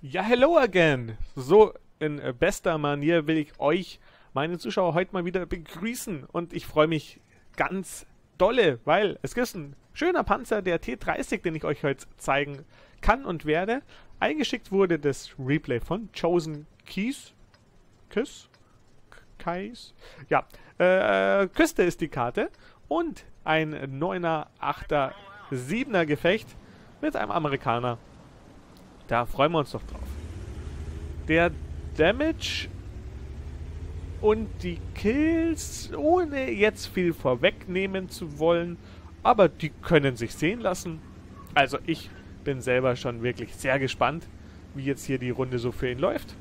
Ja, hello again! So in bester Manier will ich euch, meine Zuschauer, heute mal wieder begrüßen. Und ich freue mich ganz dolle, weil es ist ein schöner Panzer, der T30, den ich euch heute zeigen kann und werde. Eingeschickt wurde das Replay von Chosen Keys. Kais? Ja, Küste ist die Karte. Und ein 9er, 8er, 7er Gefecht mit einem Amerikaner. Da freuen wir uns doch drauf. Der Damage und die Kills, ohne jetzt viel vorwegnehmen zu wollen, aber die können sich sehen lassen. Also ich bin selber schon wirklich sehr gespannt, wie jetzt hier die Runde so für ihn läuft.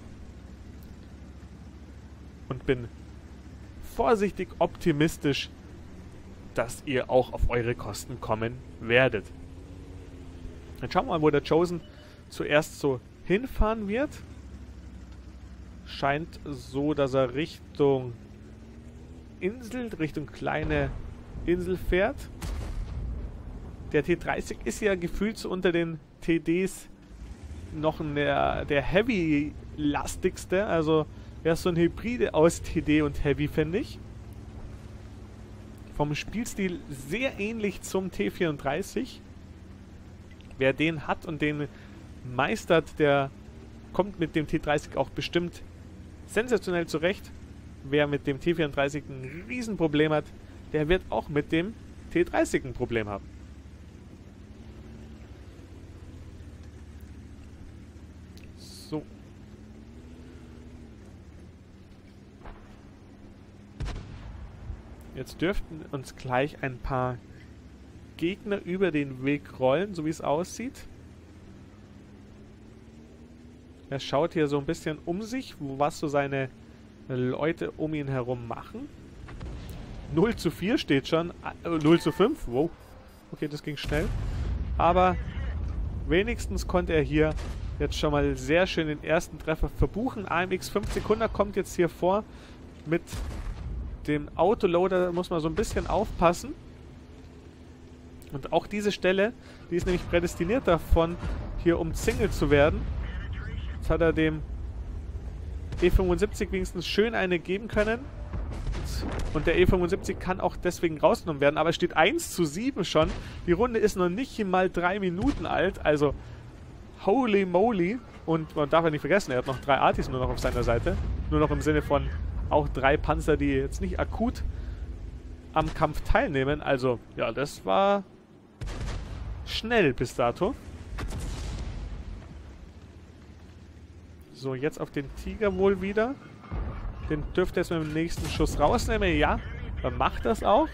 Und bin vorsichtig optimistisch, dass ihr auch auf eure Kosten kommen werdet. Dann schauen wir mal, wo der Chosen zuerst so hinfahren wird. Scheint so, dass er Richtung Insel, Richtung kleine Insel fährt. Der T30 ist ja gefühlt so unter den TDs noch der Heavy-lastigste. Also er ist so ein Hybride aus TD und Heavy, finde ich. Vom Spielstil sehr ähnlich zum T34. Wer den hat und den meistert, der kommt mit dem T30 auch bestimmt sensationell zurecht. Wer mit dem T34 ein Riesenproblem hat, der wird auch mit dem T30 ein Problem haben. So. Jetzt dürften uns gleich ein paar Gegner über den Weg rollen, so wie es aussieht. Er schaut hier so ein bisschen um sich, was so seine Leute um ihn herum machen. 0:4 steht schon. 0:5. Wow. Okay, das ging schnell. Aber wenigstens konnte er hier jetzt schon mal sehr schön den ersten Treffer verbuchen. AMX 5 kommt jetzt hier vor. Mit dem Autoloader muss man so ein bisschen aufpassen. Und auch diese Stelle, die ist nämlich prädestiniert davon, hier umzingelt zu werden. Jetzt hat er dem E75 wenigstens schön eine geben können. Und der E75 kann auch deswegen rausgenommen werden. Aber es steht 1:7 schon. Die Runde ist noch nicht mal 3 Minuten alt. Also, holy moly. Und man darf ja nicht vergessen, er hat noch 3 Artis nur noch auf seiner Seite. Nur noch im Sinne von auch 3 Panzer, die jetzt nicht akut am Kampf teilnehmen. Also, ja, das war schnell bis dato. So, jetzt auf den Tiger wohl wieder. Den dürfte er jetzt mit dem nächsten Schuss rausnehmen. Ja, dann macht das auch.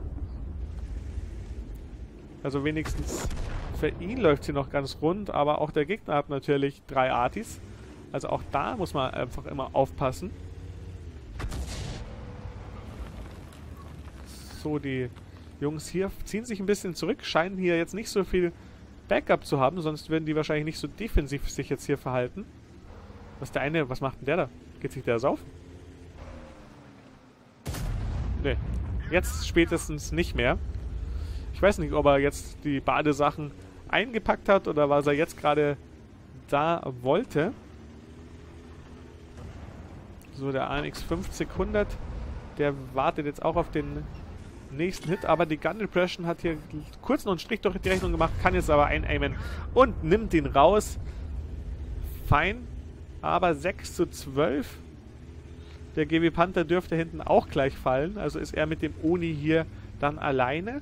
Also wenigstens für ihn läuft sie noch ganz rund. Aber auch der Gegner hat natürlich 3 Artis. Also auch da muss man einfach immer aufpassen. So, die Jungs hier ziehen sich ein bisschen zurück. Scheinen hier jetzt nicht so viel Backup zu haben. Sonst würden die wahrscheinlich nicht so defensiv sich jetzt hier verhalten. Was macht denn der da? Geht sich der saufen? Ne, jetzt spätestens nicht mehr. Ich weiß nicht, ob er jetzt die Badesachen eingepackt hat oder was er jetzt gerade da wollte. So, der AMX 500, der wartet jetzt auch auf den nächsten Hit, aber die Gun Depression hat hier kurz noch einen Strich durch die Rechnung gemacht, kann jetzt aber einaimen und nimmt ihn raus. Fein. Aber 6:12. Der GW Panther dürfte hinten auch gleich fallen. Also ist er mit dem Oni hier dann alleine.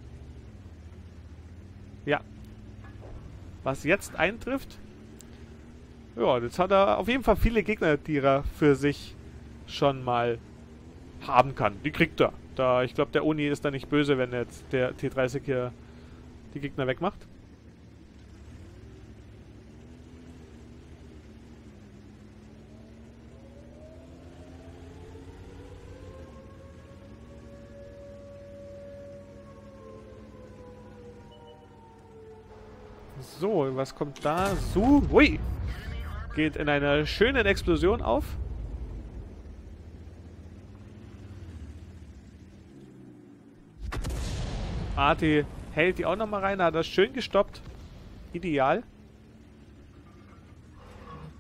Ja. Was jetzt eintrifft. Ja, jetzt hat er auf jeden Fall viele Gegner, die er für sich schon mal haben kann. Die kriegt er. Ich glaube, der Oni ist da nicht böse, wenn jetzt der T30 hier die Gegner wegmacht. So, was kommt da? So, hui! Geht in einer schönen Explosion auf. Arti hält die auch nochmal rein, hat das schön gestoppt. Ideal.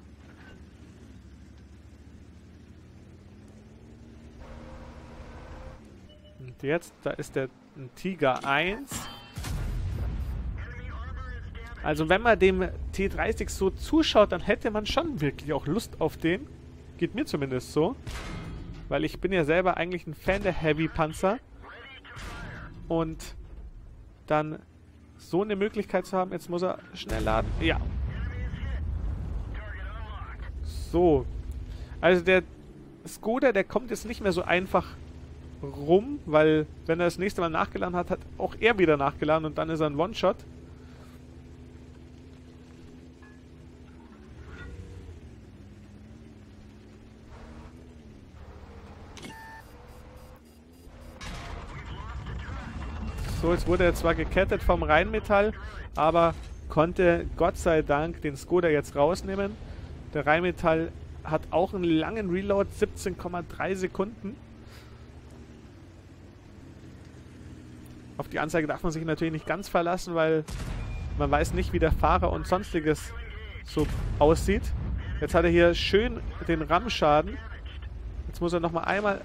Und jetzt, da ist der Tiger 1. Also wenn man dem T-30 so zuschaut, dann hätte man schon wirklich auch Lust auf den. Geht mir zumindest so. Weil ich bin ja selber eigentlich ein Fan der Heavy-Panzer. Und dann so eine Möglichkeit zu haben, jetzt muss er schnell laden. Ja. So. Also der Skoda, der kommt jetzt nicht mehr so einfach rum, weil wenn er das nächste Mal nachgeladen hat, hat auch er wieder nachgeladen und dann ist er ein One-Shot. So, jetzt wurde er zwar gekettet vom Rheinmetall, aber konnte Gott sei Dank den Skoda jetzt rausnehmen. Der Rheinmetall hat auch einen langen Reload, 17,3 Sekunden. Auf die Anzeige darf man sich natürlich nicht ganz verlassen, weil man weiß nicht, wie der Fahrer und sonstiges so aussieht. Jetzt hat er hier schön den Rammschaden. Jetzt muss er nochmal einmal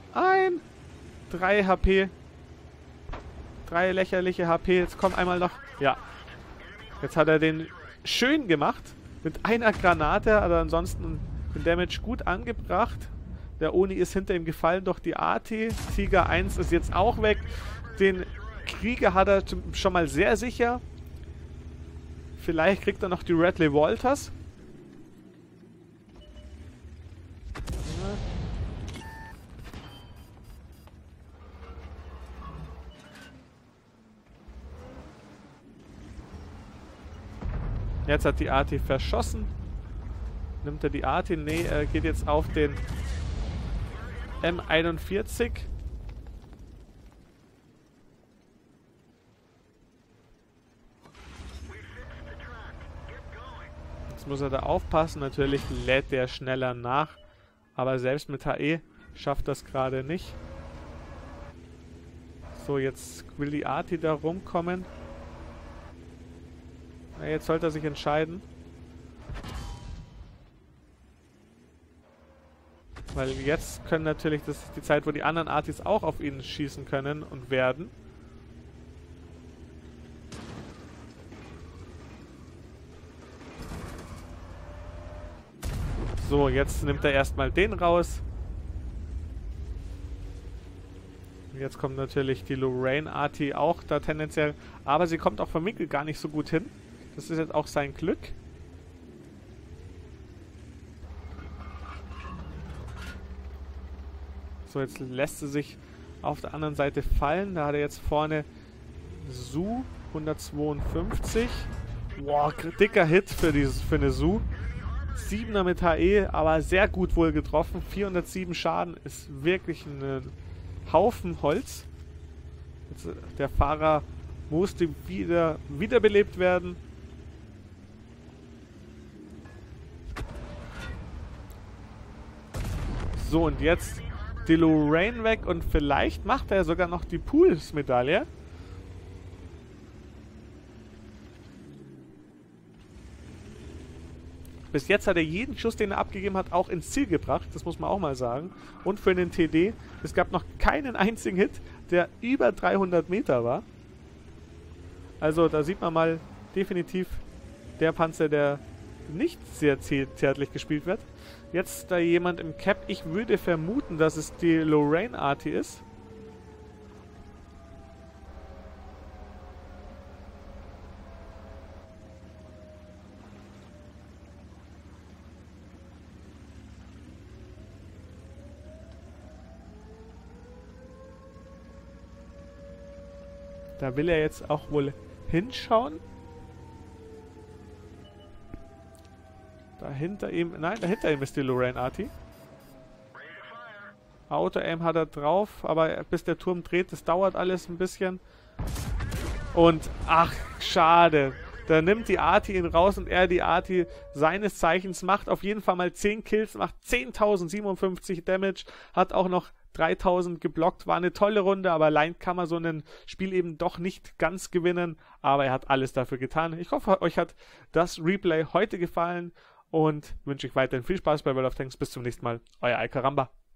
3 HP. 3 lächerliche HP. Jetzt kommt einmal noch. Ja. Jetzt hat er den schön gemacht. Mit einer Granate. Aber ansonsten den Damage gut angebracht. Der Oni ist hinter ihm gefallen. Doch die AT. Tiger 1 ist jetzt auch weg. Den Krieger hat er schon mal sehr sicher. Vielleicht kriegt er noch die Radley Walters. Jetzt hat die AT verschossen. Nimmt er die AT? Nee, er geht jetzt auf den M41. Jetzt muss er da aufpassen. Natürlich lädt der schneller nach. Aber selbst mit HE schafft das gerade nicht. So, jetzt will die AT da rumkommen. Na, jetzt sollte er sich entscheiden. Weil jetzt können natürlich, das ist die Zeit, wo die anderen Artis auch auf ihn schießen können und werden. So, jetzt nimmt er erstmal den raus. Jetzt kommt natürlich die Lorraine Arti auch da tendenziell. Aber sie kommt auch vom Winkel gar nicht so gut hin. Das ist jetzt auch sein Glück. So, jetzt lässt sie sich auf der anderen Seite fallen. Da hat er jetzt vorne Su 152. Boah, dicker Hit für eine Su. 7er mit HE, aber sehr gut wohl getroffen. 407 Schaden ist wirklich ein Haufen Holz. Jetzt, der Fahrer musste wiederbelebt werden. So, und jetzt die Lorraine weg und vielleicht macht er sogar noch die Pools-Medaille. Bis jetzt hat er jeden Schuss, den er abgegeben hat, auch ins Ziel gebracht. Das muss man auch mal sagen. Und für den TD, es gab noch keinen einzigen Hit, der über 300 Meter war. Also da sieht man mal definitiv der Panzer, der nicht sehr zärtlich gespielt wird. Jetzt da jemand im Cap. Ich würde vermuten, dass es die Lorraine Arti ist. Da will er jetzt auch wohl hinschauen. Dahinter ihm, nein, dahinter ihm ist die Lorraine Arti. Auto-Aim hat er drauf, aber bis der Turm dreht, das dauert alles ein bisschen. Und, ach, schade. Da nimmt die Arti ihn raus und er die Arti seines Zeichens macht auf jeden Fall mal 10 Kills, macht 10.057 Damage, hat auch noch 3.000 geblockt. War eine tolle Runde, aber allein kann man so ein Spiel eben doch nicht ganz gewinnen. Aber er hat alles dafür getan. Ich hoffe, euch hat das Replay heute gefallen und wünsche euch weiterhin viel Spaß bei World of Tanks. Bis zum nächsten Mal. Euer Alcaramba.